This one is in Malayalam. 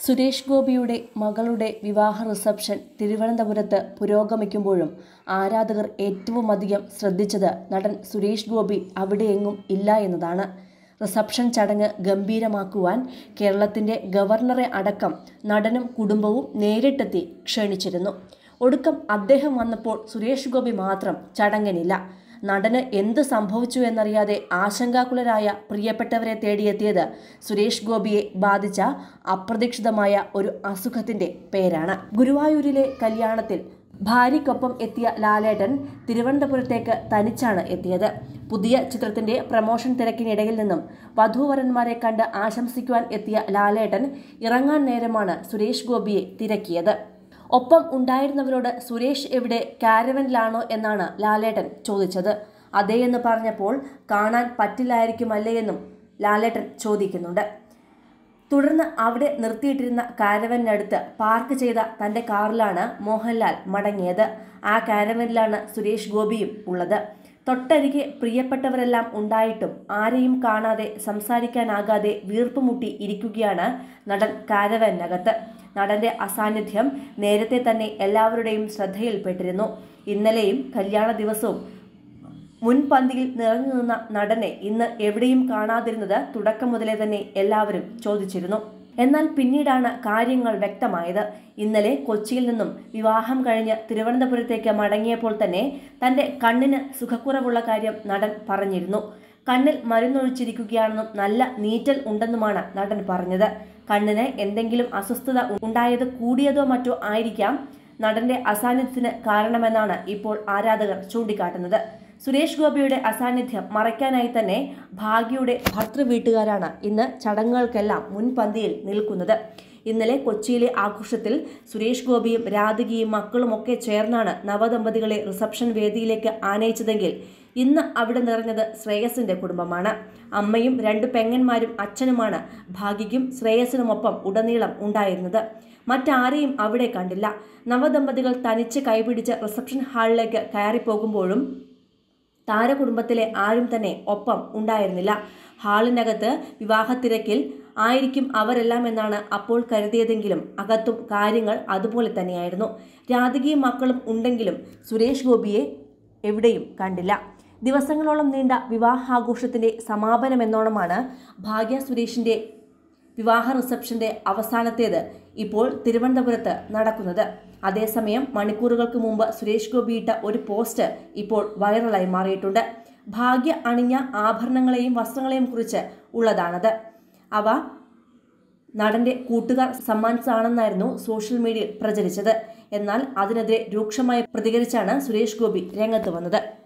സുരേഷ് ഗോപിയുടെ മകളുടെ വിവാഹ റിസപ്ഷൻ തിരുവനന്തപുരത്ത് പുരോഗമിക്കുമ്പോഴും ആരാധകർ ഏറ്റവുമധികം ശ്രദ്ധിച്ചത് നടൻ സുരേഷ് ഗോപി അവിടെയെങ്ങും ഇല്ല എന്നതാണ്. റിസപ്ഷൻ ചടങ്ങ് ഗംഭീരമാക്കുവാൻ കേരളത്തിൻ്റെ ഗവർണറെ അടക്കം നടനും കുടുംബവും നേരിട്ടെത്തി ക്ഷണിച്ചിരുന്നു. ഒടുക്കം അദ്ദേഹം വന്നപ്പോൾ സുരേഷ് ഗോപി മാത്രം ചടങ്ങിനില്ല. നടന് എന്ത് സംഭവിച്ചു എന്നറിയാതെ ആശങ്കാകുലരായ പ്രിയപ്പെട്ടവരെ തേടിയെത്തിയത് സുരേഷ് ഗോപിയെ ബാധിച്ച അപ്രതീക്ഷിതമായ ഒരു അസുഖത്തിൻ്റെ പേരാണ്. ഗുരുവായൂരിലെ കല്യാണത്തിൽ ഭാര്യയ്ക്കൊപ്പം എത്തിയ ലാലേട്ടൻ തിരുവനന്തപുരത്തേക്ക് തനിച്ചാണ് എത്തിയത്. പുതിയ ചിത്രത്തിന്റെ പ്രമോഷൻ തിരക്കിനിടയിൽ നിന്നും വധൂവരന്മാരെ കണ്ട് ആശംസിക്കുവാൻ എത്തിയ ലാലേട്ടൻ ഇറങ്ങാൻ നേരമാണ് സുരേഷ് ഗോപിയെ തിരക്കിയത്. ഒപ്പം ഉണ്ടായിരുന്നവരോട് സുരേഷ് എവിടെ, കാരവനിലാണോ എന്നാണ് ലാലേട്ടൻ ചോദിച്ചത്. അതേയെന്ന് പറഞ്ഞപ്പോൾ കാണാൻ പറ്റില്ലായിരിക്കുമല്ലേ എന്നും ലാലേട്ടൻ ചോദിക്കുന്നുണ്ട്. തുടർന്ന് അവിടെ നിർത്തിയിട്ടിരുന്ന കാരവനടുത്ത് പാർക്ക് ചെയ്ത തൻ്റെ കാറിലാണ് മോഹൻലാൽ മടങ്ങിയത്. ആ കാരവനിലാണ് സുരേഷ് ഗോപിയും ഉള്ളത്. തൊട്ടരികെ പ്രിയപ്പെട്ടവരെല്ലാം ഉണ്ടായിട്ടും ആരെയും കാണാതെ സംസാരിക്കാനാകാതെ വീർപ്പുമുട്ടി ഇരിക്കുകയാണ് നടൻ കാരവനകത്ത്. നടന്റെ അസാന്നിധ്യം നേരത്തെ തന്നെ എല്ലാവരുടെയും ശ്രദ്ധയിൽപ്പെട്ടിരുന്നു. ഇന്നലെയും കല്യാണ ദിവസവും മുൻപന്തിയിൽ നിറഞ്ഞു നിന്ന നടനെ ഇന്ന് എവിടെയും കാണാതിരുന്നത് തുടക്കം മുതലേ തന്നെ എല്ലാവരും ചോദിച്ചിരുന്നു. എന്നാൽ പിന്നീടാണ് കാര്യങ്ങൾ വ്യക്തമായത്. ഇന്നലെ കൊച്ചിയിൽ നിന്നും വിവാഹം കഴിഞ്ഞ് തിരുവനന്തപുരത്തേക്ക് മടങ്ങിയപ്പോൾ തന്നെ തൻ്റെ കണ്ണിന് സുഖക്കുറവുള്ള കാര്യം നടൻ പറഞ്ഞിരുന്നു. കണ്ണിൽ മരുന്നൊഴിച്ചിരിക്കുകയാണെന്നും നല്ല നീറ്റൽ ഉണ്ടെന്നുമാണ് നടൻ പറഞ്ഞത്. കണ്ണിന് എന്തെങ്കിലും അസ്വസ്ഥത ഉണ്ടായത് കൂടിയതോ മറ്റോ ആയിരിക്കാം നടന്റെ അസാന്നിധ്യത്തിന് കാരണമെന്നാണ് ഇപ്പോൾ ആരാധകർ ചൂണ്ടിക്കാട്ടുന്നത്. സുരേഷ് ഗോപിയുടെ അസാന്നിധ്യം മറയ്ക്കാനായി തന്നെ ഭാഗ്യയുടെ ഭർത്തൃ വീട്ടുകാരാണ് ഇന്ന് ചടങ്ങുകൾക്കെല്ലാം മുൻപന്തിയിൽ നിൽക്കുന്നത്. ഇന്നലെ കൊച്ചിയിലെ ആഘോഷത്തിൽ സുരേഷ് ഗോപിയും രാധികയും മക്കളുമൊക്കെ ചേർന്നാണ് നവദമ്പതികളെ റിസപ്ഷൻ വേദിയിലേക്ക് ആനയിച്ചതെങ്കിൽ ഇന്ന് അവിടെ നിറഞ്ഞത് ശ്രേയസിന്റെ കുടുംബമാണ്. അമ്മയും 2 പെങ്ങന്മാരും അച്ഛനുമാണ് ഭാഗ്യയ്ക്കും ശ്രേയസിനുമൊപ്പം ഉടനീളം ഉണ്ടായിരുന്നത്. മറ്റാരെയും അവിടെ കണ്ടില്ല. നവദമ്പതികൾ തനിച്ച് കൈപിടിച്ച് റിസപ്ഷൻ ഹാളിലേക്ക് കയറിപ്പോകുമ്പോഴും താരകുടുംബത്തിലെ ആരും തന്നെ ഒപ്പം ഉണ്ടായിരുന്നില്ല. ഹാളിനകത്ത് വിവാഹത്തിരക്കിൽ ആയിരിക്കും അവരെല്ലാം എന്നാണ് അപ്പോൾ കരുതിയതെങ്കിലും അകത്തും കാര്യങ്ങൾ അതുപോലെ തന്നെയായിരുന്നു. രാധികയും മക്കളും ഉണ്ടെങ്കിലും സുരേഷ് ഗോപിയെ എവിടെയും കണ്ടില്ല. ദിവസങ്ങളോളം നീണ്ട വിവാഹാഘോഷത്തിന്റെ സമാപനമെന്നോണമാണ് ഭാഗ്യ സുരേഷിന്റെ വിവാഹ റിസപ്ഷന്റെ അവസാനത്തേത് ഇപ്പോൾ തിരുവനന്തപുരത്ത് നടക്കുന്നത്. അതേസമയം മണിക്കൂറുകൾക്ക് മുമ്പ് സുരേഷ് ഗോപി ഇട്ട ഒരു പോസ്റ്റ് ഇപ്പോൾ വൈറലായി മാറിയിട്ടുണ്ട്. ഭാഗ്യ അണിഞ്ഞ ആഭരണങ്ങളെയും വസ്ത്രങ്ങളെയും കുറിച്ച് ഉള്ളതാണത്. അവ നടന്റെ കൂട്ടുകാർ സമ്മാനിച്ചതാണെന്നായിരുന്നു സോഷ്യൽ മീഡിയയിൽ പ്രചരിച്ചത്. എന്നാൽ അതിനെതിരെ രൂക്ഷമായി പ്രതികരിച്ചാണ് സുരേഷ് ഗോപി രംഗത്ത് വന്നത്.